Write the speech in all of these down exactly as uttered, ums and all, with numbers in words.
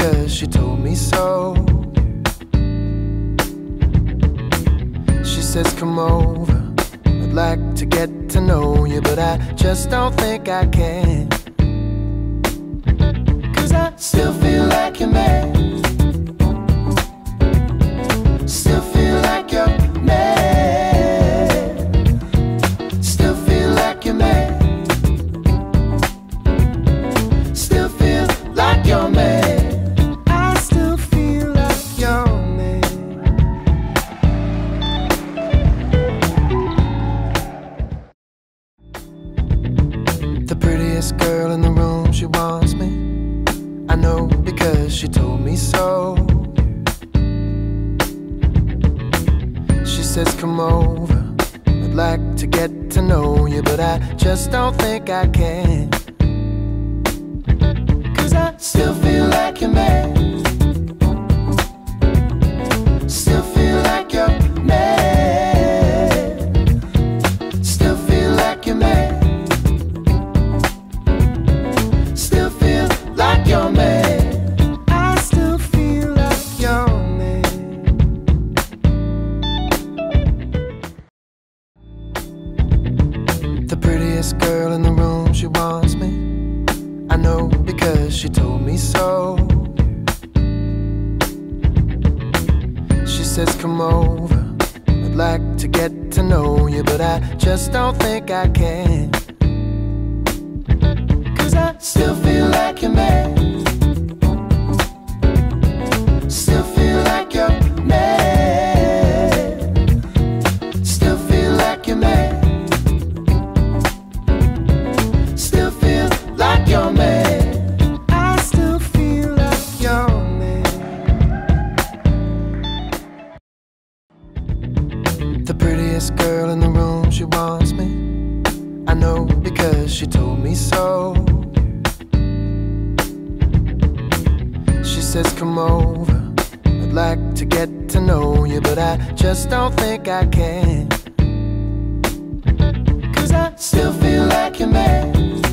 because she told me so. She says come over, I'd like to get to know you, but I just don't think I can. Cause I still feel like you're mad. Still feel like you're mad. Still feel like you're mad. Still feel like you're mad. I still feel like you're mad. The prettiest girl in the room, she wants me. I know because she told me so. She says come over, I'd like to get to know you, but I just don't think I can. Cause I still feel like you're mad. Still feel like you're mad. Still feel like you're mad. Still feel like you're mad. I still feel like you're mad. The prettiest girl in the room, she wants me. I know because she told me so. She says come over, I'd like to get to know you, but I just don't think I can. Cause I still feel like you're mad. Still feel like you're mad. Still feel like you're mad. Still feel like you're mad. I still feel like you're mad. The prettiest girl in the room, she wants me. I know because she told me so. She says come over, I'd like to get to know you, but I just don't think I can. Cause I still feel like you're mad.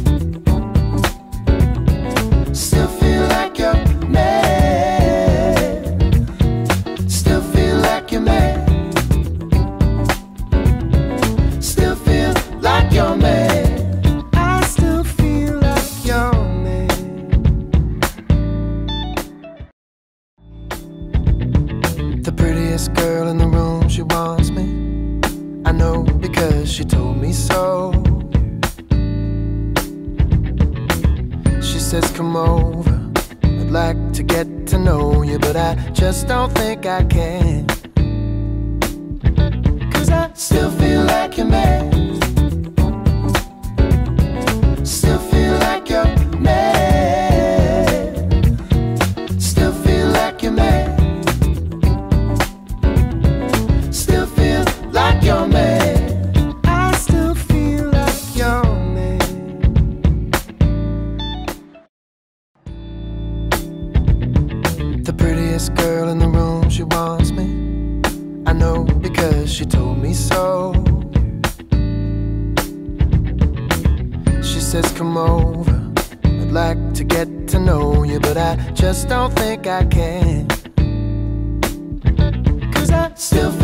Still feel like you're mad. Still feel like you're mad. Still feel like you're mad. I still feel like you're mad. The prettiest girl in the room, she wants me. I know because she told me so. She says come over, I'd like to get to know you, but I just don't think I can. Cause I still feel like you're mad. Still feel like you're mad. Still feel like you're mad. Still feel like you're mad. I still feel like you're mad. The prettiest girl in the room, she wants me. I know because she told me so. She says come over, I'd like to get to know you, but I just don't think I can. Cause I still feel